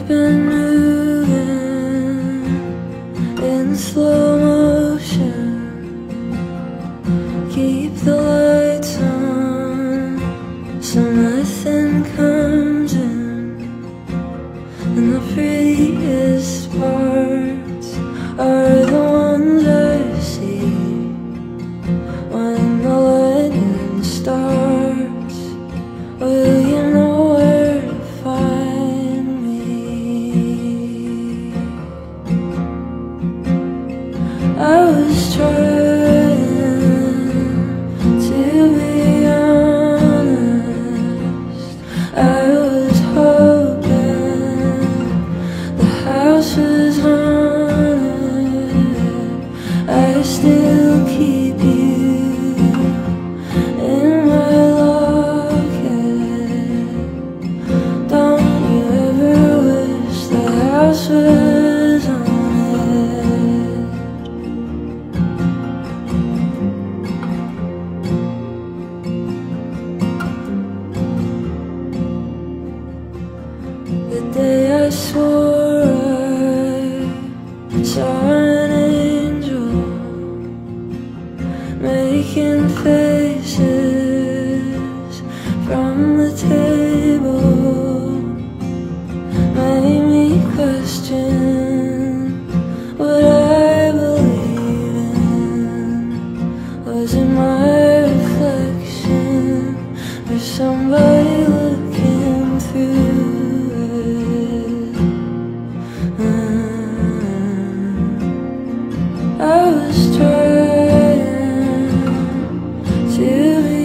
I've been moving in slow motion. Keep the lights on so nothing comes in. And the prettiest parts are the ones I see when the lightning starts. Will you know where to find me? I was trying to be honest. I was hoping the house was haunted. I still keep you in my locket. Don't you ever wish the house was haunted? The day I swore I saw an angel making faces from the table, made me question what I believe in. Was it my reflection or somebody looking through it? I was trying to be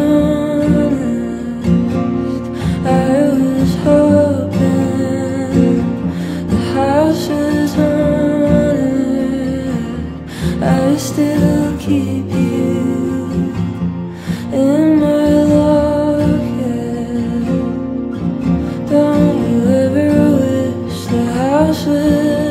honest. I was hoping the house was haunted. I still keep you in my locket. Don't you ever wish the house was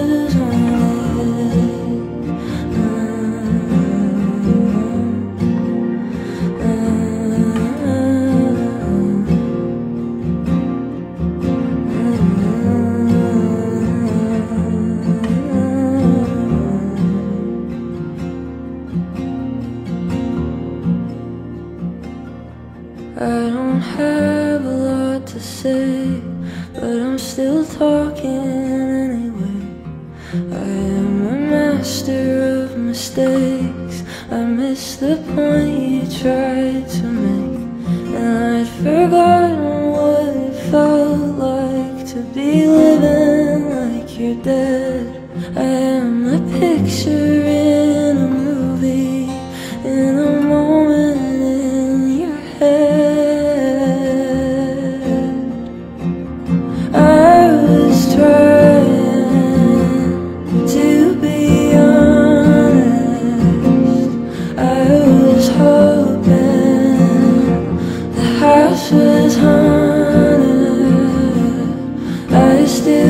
I don't have a lot to say, but I'm still talking anyway. I am a master of mistakes. I missed the point you tried to make, and I'd forgotten what it felt like to be living like you're dead. I am a picture in a movie, in a moment in your head. I was trying to be honest. I was hoping the house was haunted. I still